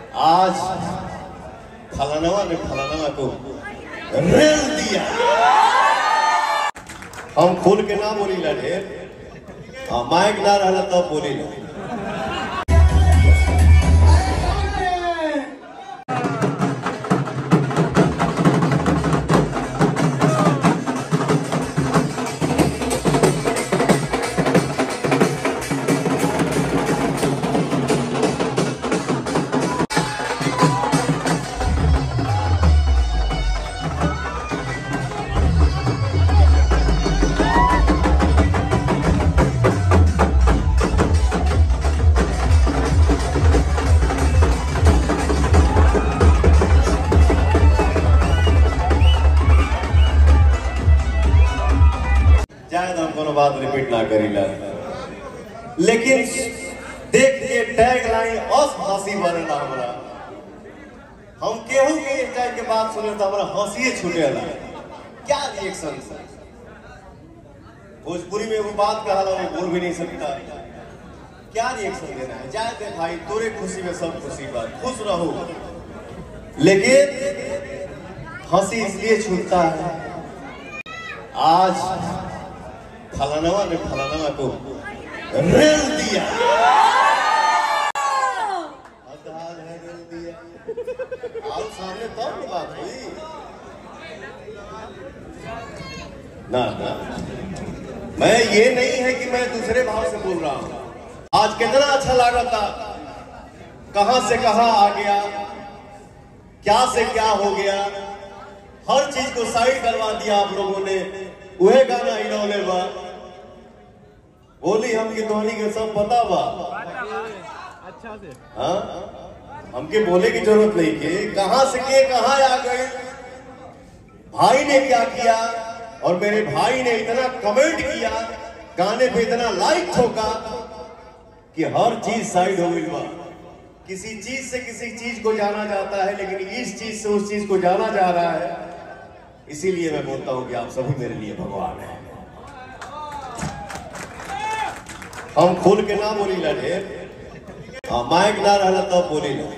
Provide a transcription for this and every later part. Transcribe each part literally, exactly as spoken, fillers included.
आज फलानवा ने फलानवा को रेल दिया। हम खोल के ना बोली ला ढेर, माइक ना रहला तब बोली ला। बात रिपीट ना करीला, लेकिन देख के टैग लाइन और हंसी बनना हमरा। हम केहू के इस टाइप के बात सुने तो हमरा हंसी छूटे ला। क्या रिएक्शन है? भोजपुरी में वो बात कहा वो बोल भी नहीं सकता। क्या रिएक्शन देना है? जाए दे भाई, तोरे खुशी में सब खुशी बात, खुश रहो। लेकिन हंसी इसलिए छूटता है आज फलानवा ने फलानवा को रेल दिया। हाल है रेल दिया। आप सामने तब की बात हुई ना ना। मैं ये नहीं है कि मैं दूसरे भाव से बोल रहा हूं। आज कितना अच्छा लगा था, कहां से कहां आ गया, क्या से क्या हो गया, हर चीज को साइड करवा दिया आप लोगों ने। वह गाना इन्होंने बा बोली हमके धोनी के सब पता बा अच्छा से। हाँ, हमके बोले की जरूरत नहीं के कहां से के कहां आ गए, भाई ने क्या किया। और मेरे भाई ने इतना कमेंट किया, गाने पे इतना लाइक ठोका कि हर चीज साइड हो गई बा। किसी चीज से किसी चीज को जाना जाता है, लेकिन इस चीज से उस चीज को जाना जा रहा है। इसीलिए मैं बोलता हूं कि आप सभी मेरे लिए भगवान हैं। हम खोल के ना बोली ला ढेर, माइक ना रहला तब बोली ला।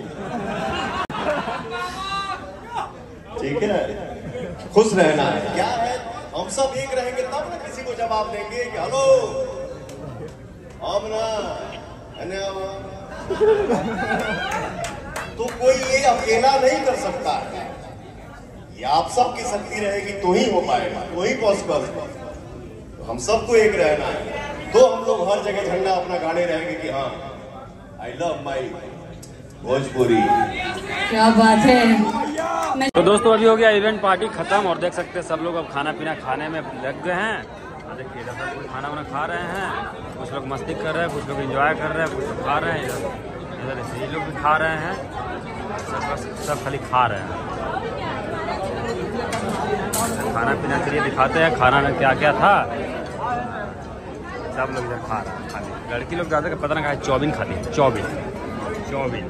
ठीक है, खुश रहना है। क्या है, हम सब एक रहेंगे तब ना किसी को जवाब देंगे कि हेलो हम ना तो कोई ये अकेला नहीं कर सकता है। ये आप सबकी शक्ति रहेगी तो ही हो पाएगा, तो ही पॉसिबल है। हम सबको एक रहना है, तो हम लोग हर जगह झंडा अपना गाने रहेंगे कि हाँ आई लव माई भोजपुरी। क्या बात है। तो दोस्तों अभी हो गया इवेंट पार्टी खत्म और देख सकते हैं सब लोग अब खाना पीना खाने में लग गए हैं। देखिए इधर सब खाना वाना खा रहे हैं, कुछ लोग मस्ती कर रहे हैं, कुछ लोग एंजॉय कर रहे हैं, कुछ लोग खा रहे हैं। इधर इधर ये लोग भी खा रहे हैं, सब सब खाली खा रहे हैं। खाना पीना के लिए दिखाते हैं खाना में क्या क्या था। सब लोग इधर खा रहे हैं खाली। लड़की लोग ज़्यादा पता ना कहा चौबिन खाती है, चौबिन चौबिन।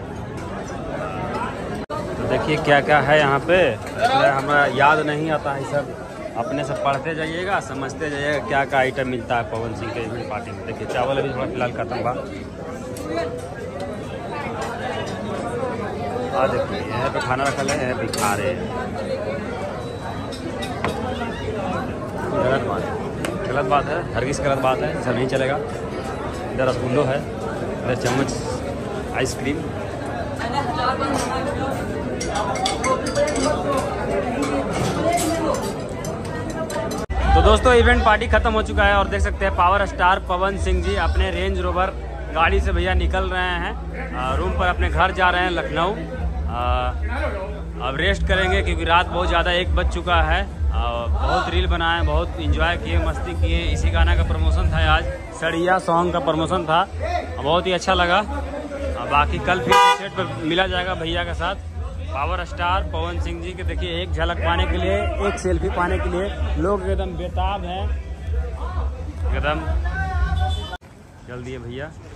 तो देखिए क्या क्या है यहाँ पे, हमें याद नहीं आता है सब। अपने से पढ़ते जाइएगा, समझते जाइएगा क्या क्या आइटम मिलता है पवन सिंह के इवेंट पार्टी में। देखिए चावल अभी थोड़ा फिलहाल खत्म बा। हाँ देखिए यहाँ पे खाना रखा है, यहाँ पे खा रहे हैं। गलत बात है, गलत बात है, हरगिज़ गलत बात है, ऐसा नहीं चलेगा। इधर रसगुल्लो है, इधर चम्मच आइसक्रीम। तो दोस्तों इवेंट पार्टी खत्म हो चुका है और देख सकते हैं पावर स्टार पवन सिंह जी अपने रेंज रोवर गाड़ी से भैया निकल रहे हैं। रूम पर अपने घर जा रहे हैं लखनऊ। अब रेस्ट करेंगे क्योंकि रात बहुत ज़्यादा एक बज चुका है। बहुत रील बनाए, बहुत इंजॉय किए, मस्ती किए। इसी गाना का प्रमोशन था आज, सड़िया सॉन्ग का प्रमोशन था, बहुत ही अच्छा लगा। बाकी कल फिर सेट पर मिला जाएगा भैया के साथ। पावर स्टार पवन सिंह जी के देखिए एक झलक पाने के लिए, एक सेल्फी पाने के लिए लोग एकदम बेताब हैं, एकदम जल्दी है भैया।